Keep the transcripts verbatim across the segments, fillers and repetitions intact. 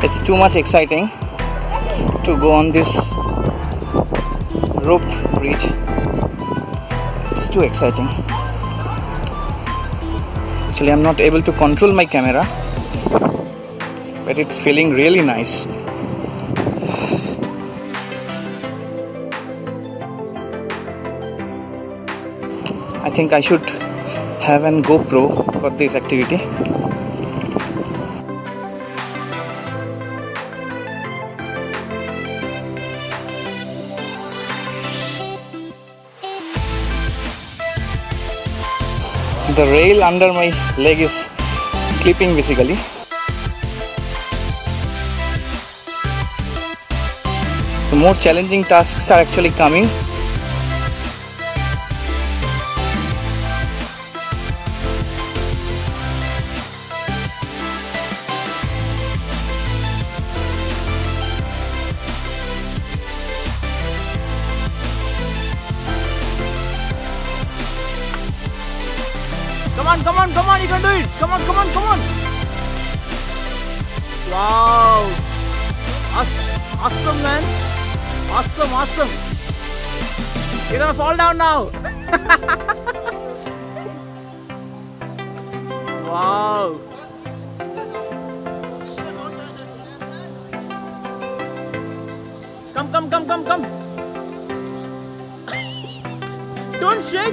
It's too much exciting to go on this rope bridge. It's too exciting. Actually, I'm not able to control my camera, but it's feeling really nice. I think I should have an GoPro for this activity. The rail under my leg is slipping basically. The more challenging tasks are actually coming. Come on, come on, come on, you can do it. Come on, come on, come on. Wow. Awesome, man. Awesome, awesome. You're gonna fall down now. Wow. Come, come, come, come, come. Don't shake.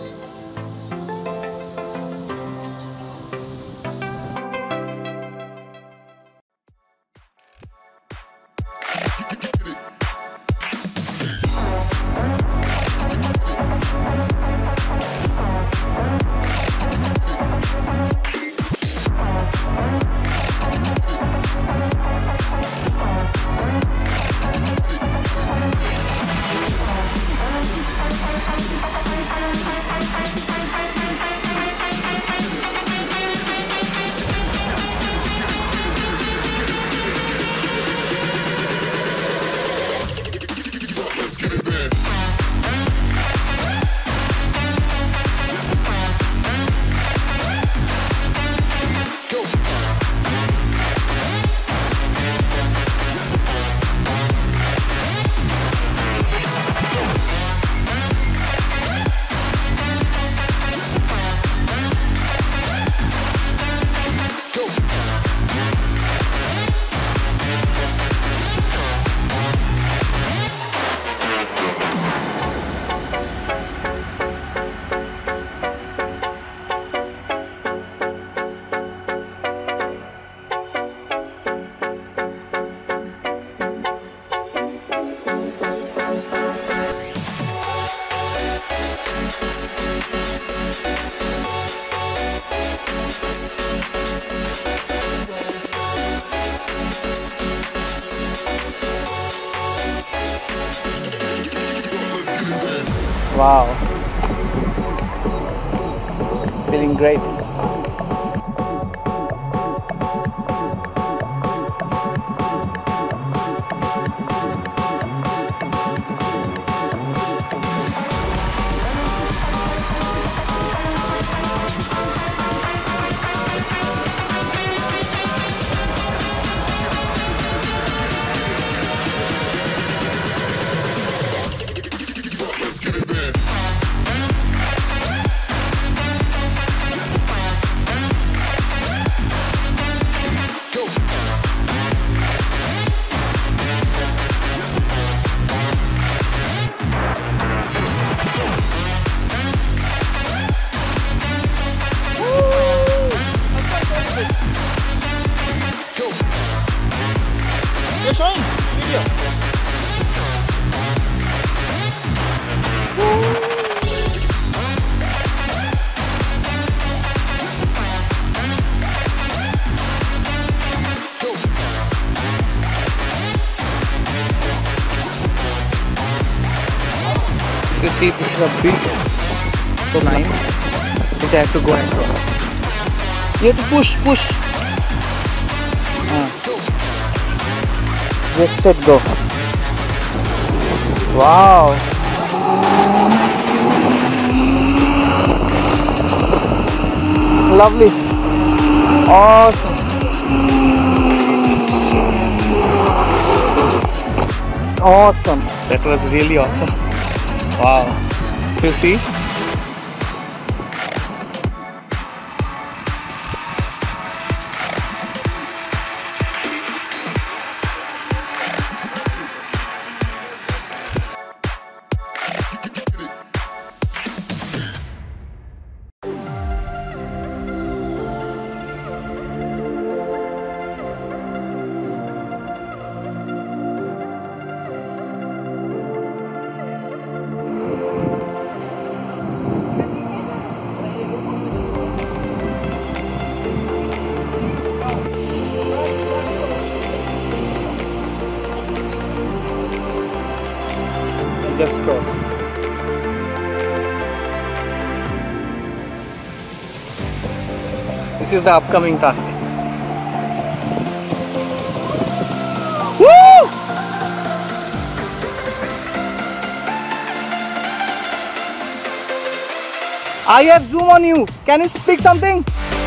Wow, feeling great. You're showing this video. You see, this is a big line which I have to go across. You have to push, push. Uh. Get set, go. Wow. Lovely. Awesome. awesome. That was really awesome. Wow. You see? Just crossed. This is the upcoming task. Woo! I have zoom on you. Can you speak something?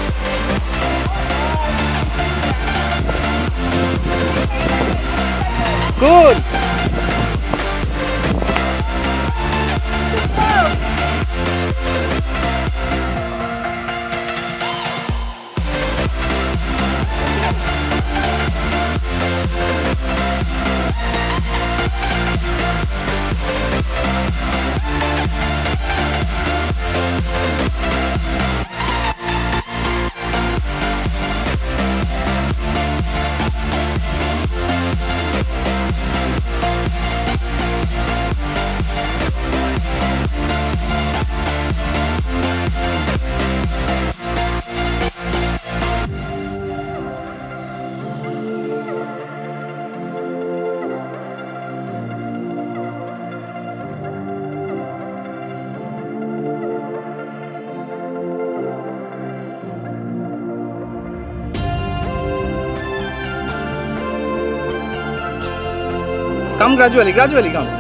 Good. Come gradually, gradually come.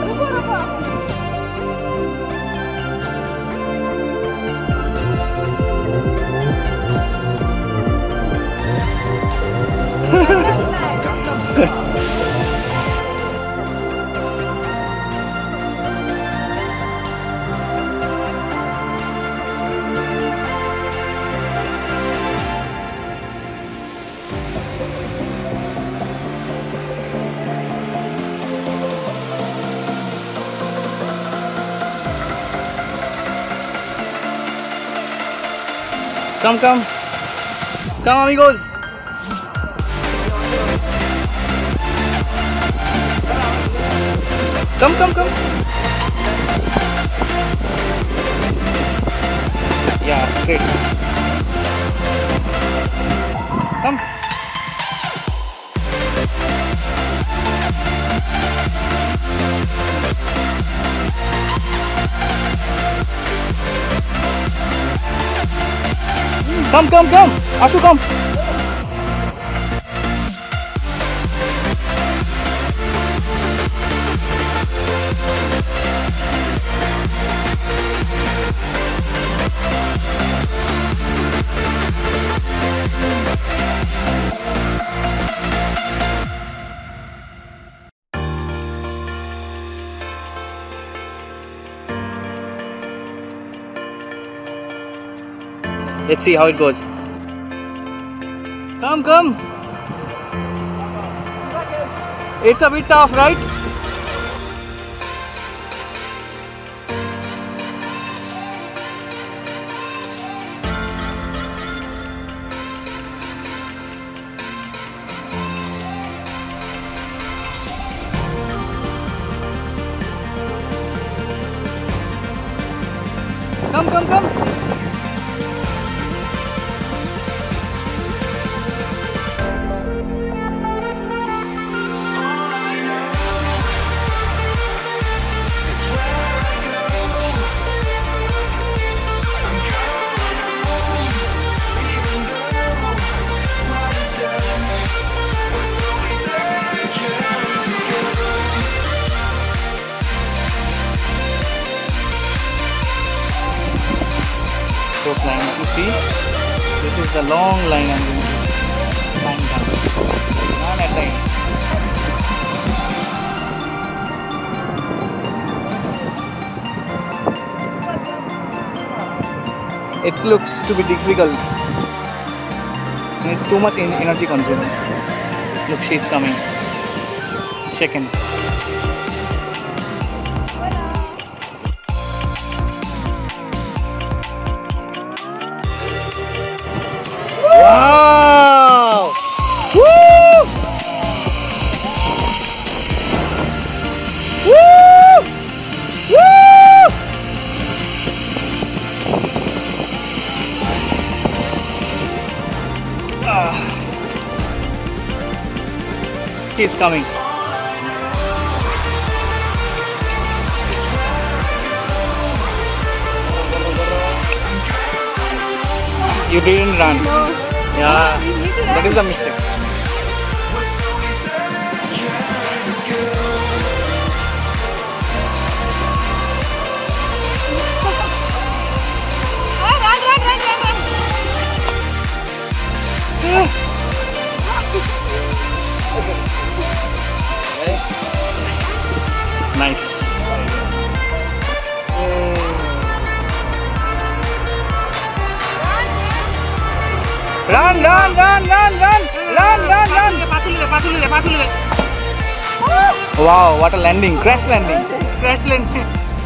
Come, come. Come, amigos. Come, come, come. Yeah, great. Come. Come, come, come. Ashu, come. Let's see how it goes. Come, come. It's a bit tough, right? Come, come, come. Line. You see, this is the long line I'm going to climb down. One at a time. It looks to be difficult. It's too much energy consuming. Look, she's coming. Second. Wow! Woo! Woo! Woo! Ah. He's coming. You didn't run. No. Yeah, You need to run. that is a mistake. Oh, run, run, run, run, run. Nice. Run, run, run, run, run, run, run, run. Wow, what a landing, crash landing. Crash landing.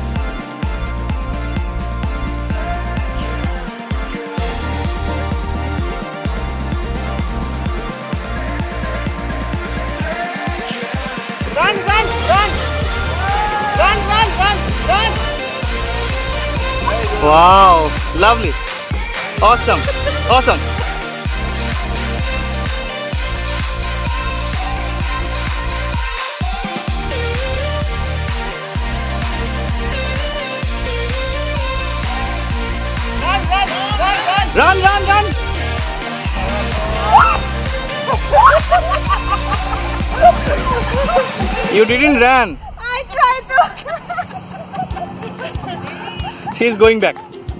Run, run, run. Run, run, run, run. Wow, lovely. Awesome, awesome. Run, run, run, run. Run, run, run. You didn't run. I tried to. She's going back.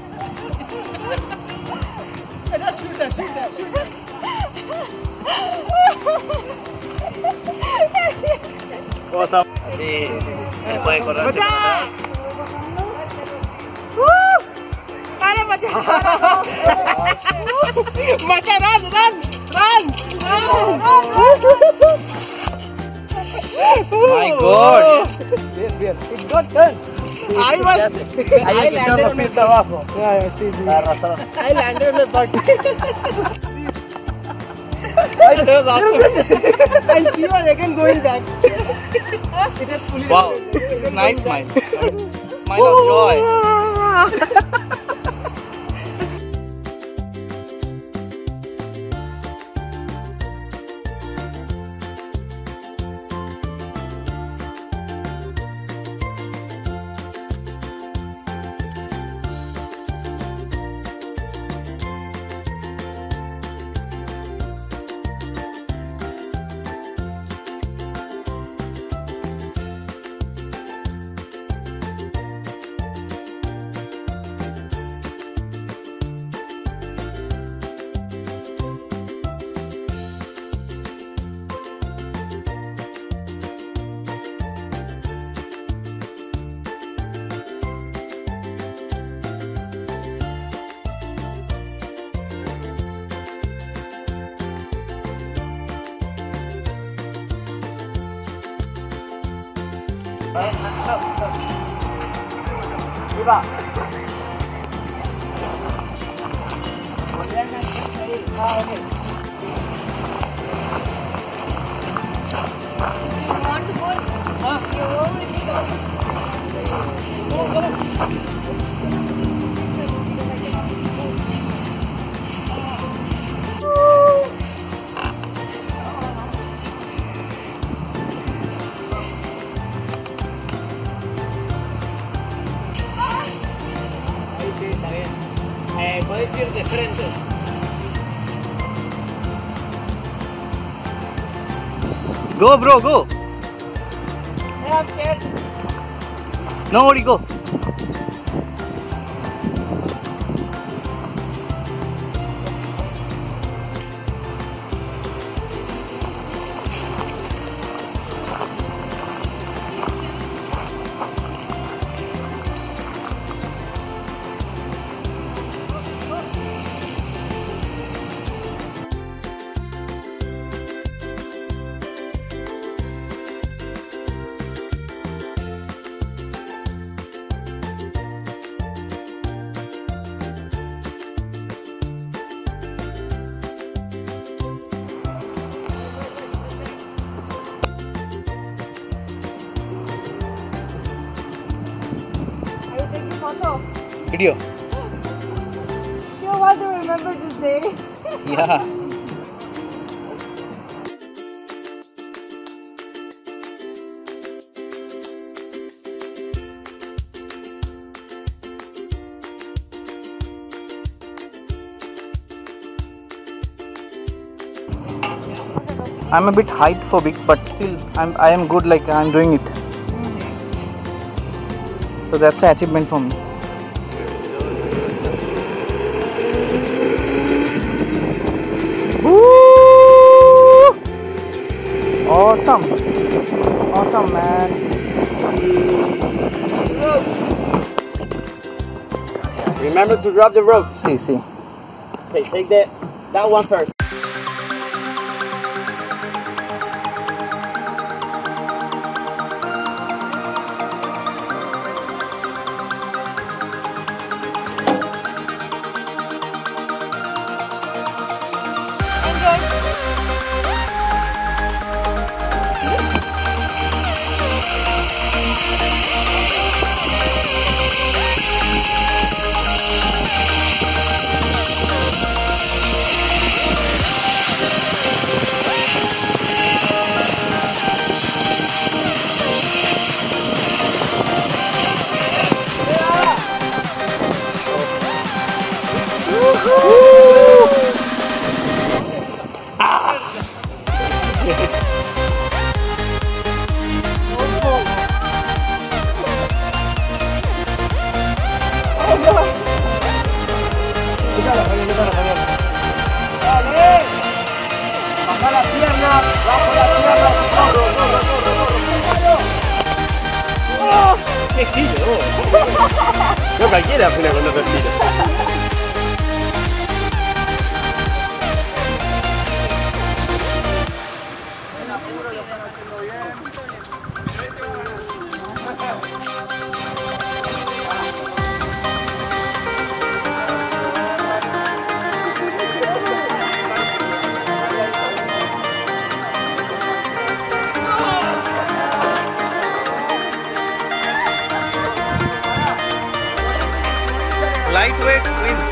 What's up? Así, me puede correr hacia atrás. Para, Macha. Macha, run, run, run. Run, run, run. My God. It got turned. I was. I landed on my butt. abajo. Yeah, yeah, sí, sí. I landed on my butt. That was awesome. And she was again going back. It was fully. Wow, this is nice smile. Smile of joy. You want to go? You go with me. Ahí sí, está bien. Eh, puedes ir de frente. Go, bro, go. Yeah, I'm scared. No worry, go. Photo. Video. You want to remember this day? Yeah. I'm a bit height phobic, but still I'm I am good. Like I'm doing it. So that's an achievement for me. Woo! Awesome, awesome, man. Remember to drop the rope. See, see. Okay, take that that one first. Che figlio! No, ma chi è la fine quando per figlio? Lightweight wins.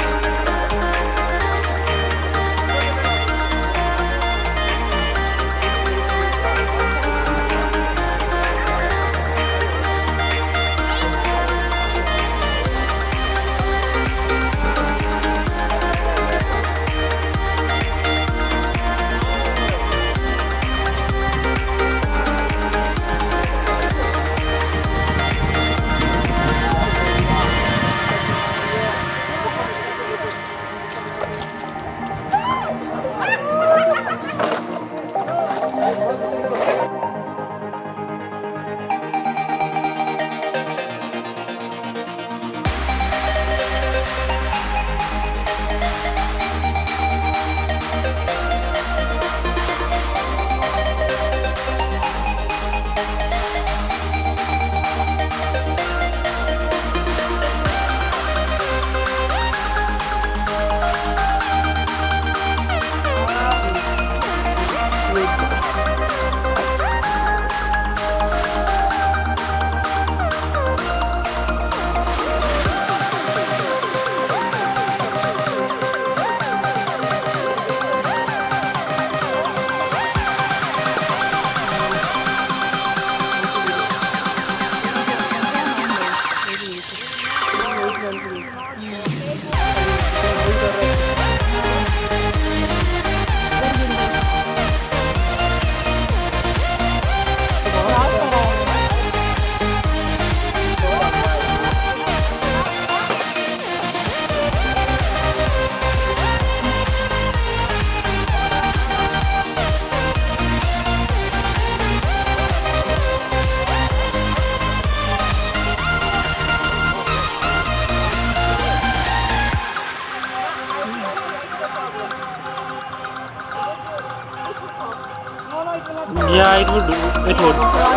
Yeah, it would. It would.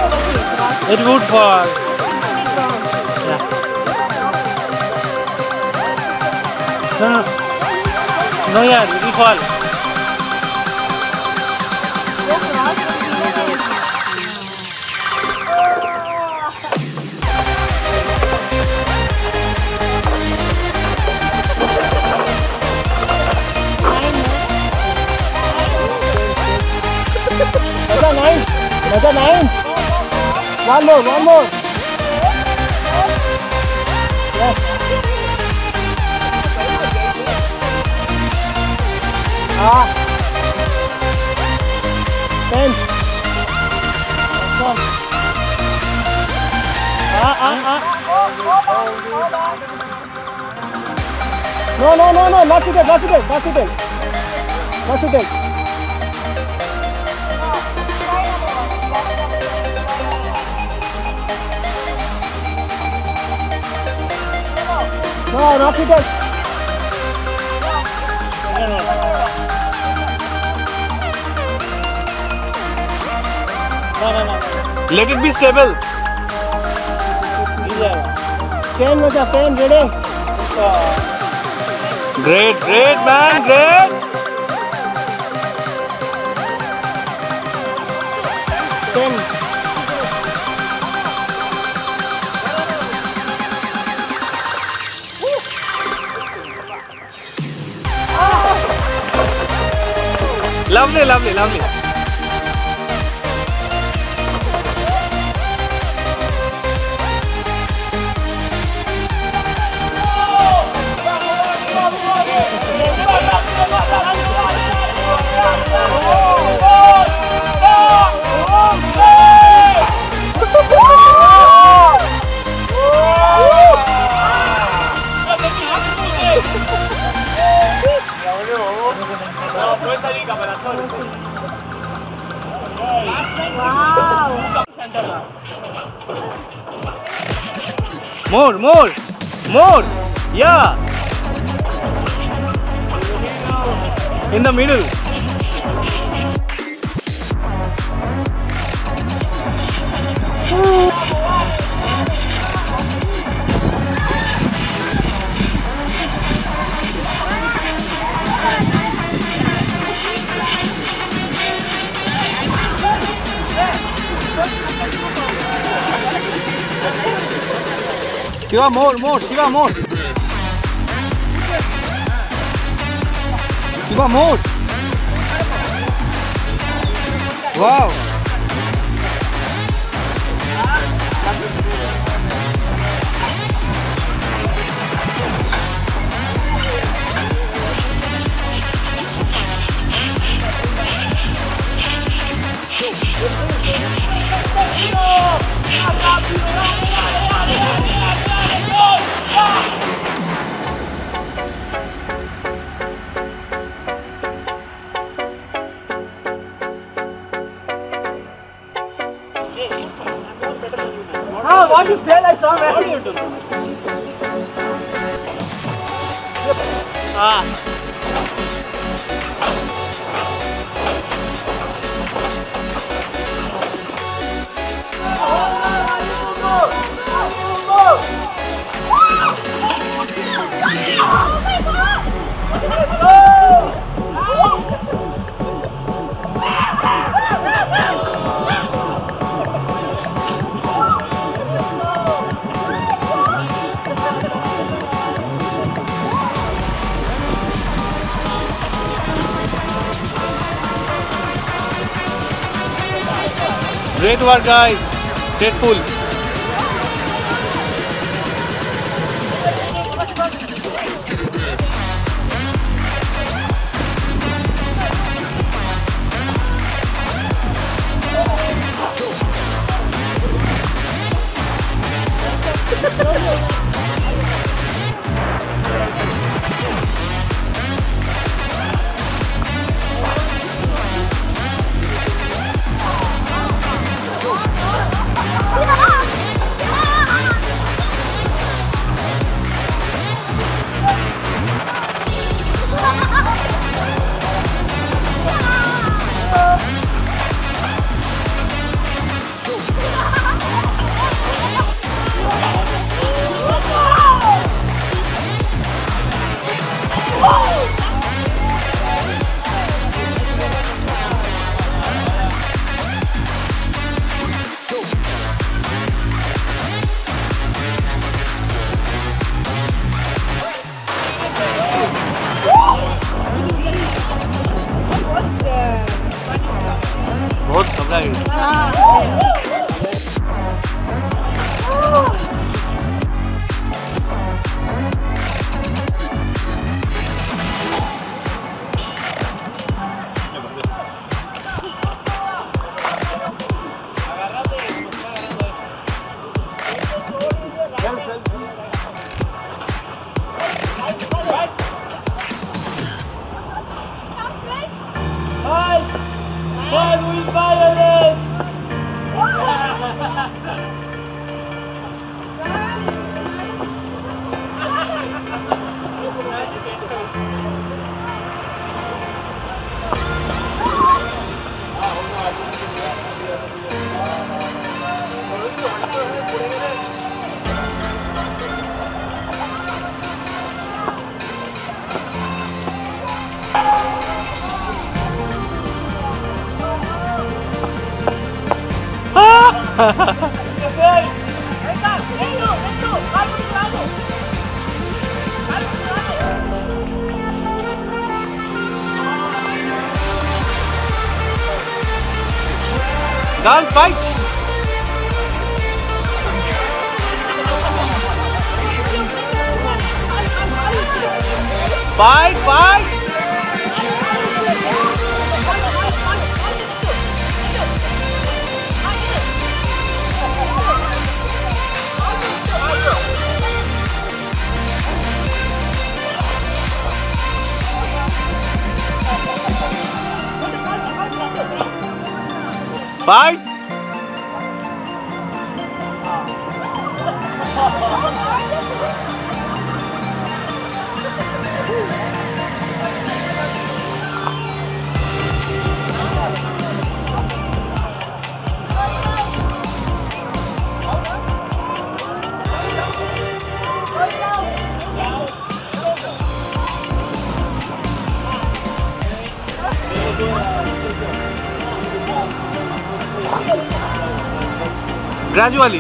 It would fall. Yeah. No, no. No, yeah, it will fall. Another nine. One more, one more. Yes. Ah. Ten. Come. Ah, ah, ah. No, no, no, no, not today, not today, not today. Not today. No, not today. No, no, no. Let it be stable. Ten, Maja, ten, ready? Great, great, man, great. Ten. Lovely, lovely, lovely. More, more, more. Yeah. In the middle. Shiva, more, more, Shiva, more. Shiva, more. Wow. Ah, what is there like some? Ah. Great work, guys. Great pull. Girls, fight! Fight, fight! Fight! Gradually.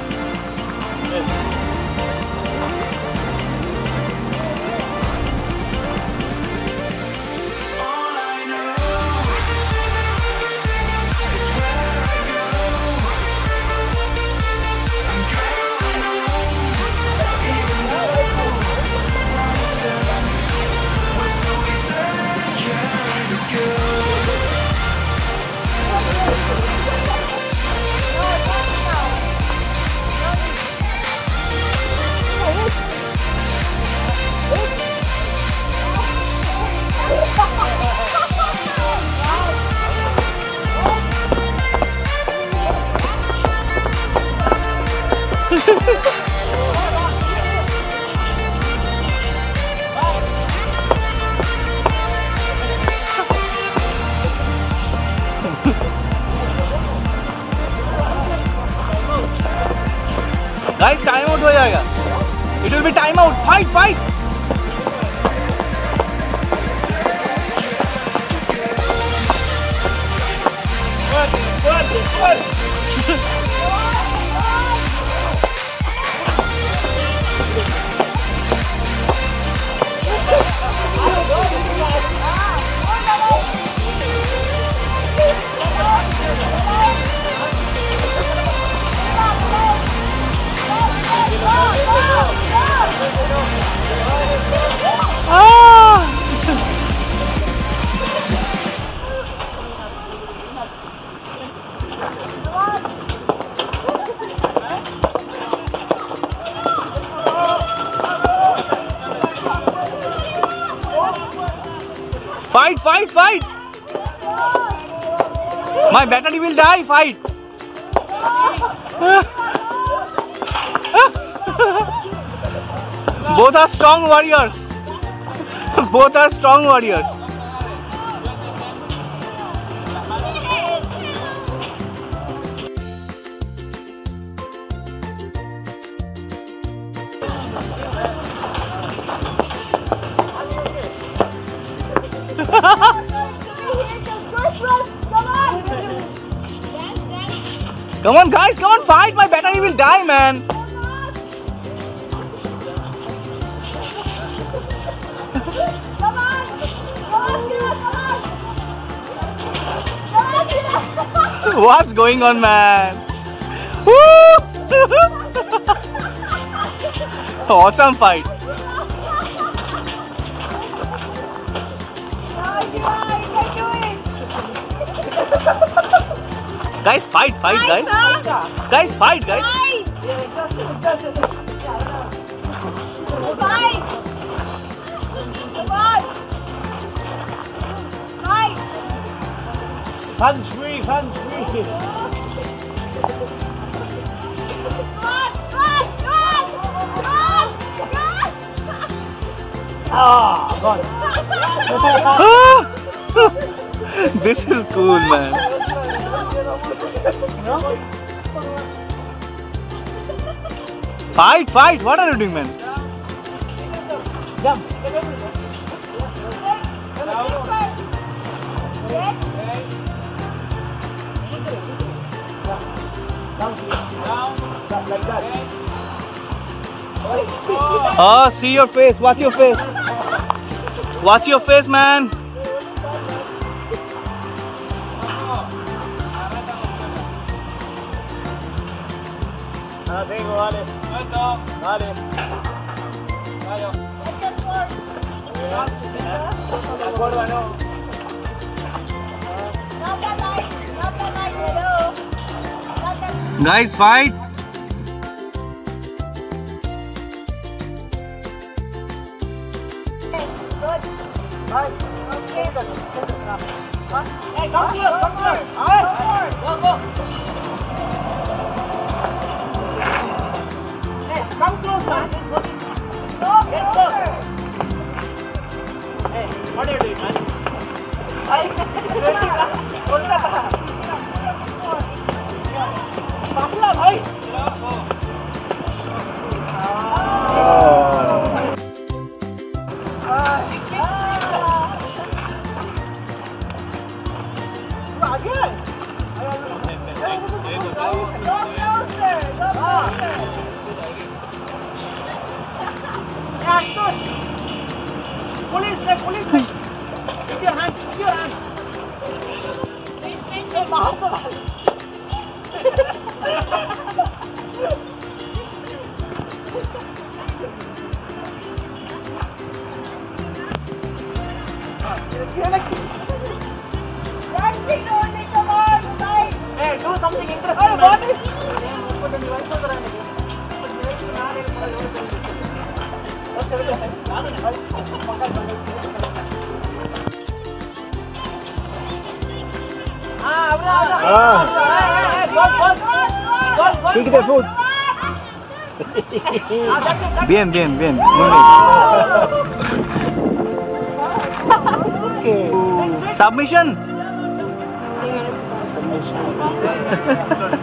Guys, time out हो जाएगा. It will be time out. Fight, fight. Fight, fight, fight! My battery will die, fight! Both are strong warriors. Both are strong warriors. Come on guys, come on, fight! My battery will die, man. Come on! Come on, come on! Come on, come on! What's going on, man? Woo! Awesome fight. Guys, fight, fight, guys. Guys, fight, guys. Fight! Come on! Fight! Hands free, hands free. Run! Run! Run! Run! Run! Ah, gone. This is cool, man. Fight, fight. What are you doing, man? Jump. Like that. Oh, see your face. Watch your face. Watch your face, man. Ah, tengo, vale. Vale. De acuerdo, no. Not that light! Not that light! Hello! Not that Guys, fight. good! Bye. Okay. Hey, come here, come here. Go, go. Hey, come close, man. Go Get closer! Hey, what are you doing, man? Pasla, bhai! Police, hey, police, hey. Keep your hand, keep your hand. Hey, Mahatma. Hey, do something interesting. Kick the foot. Bien, bien, bien. Muy bien. Submission.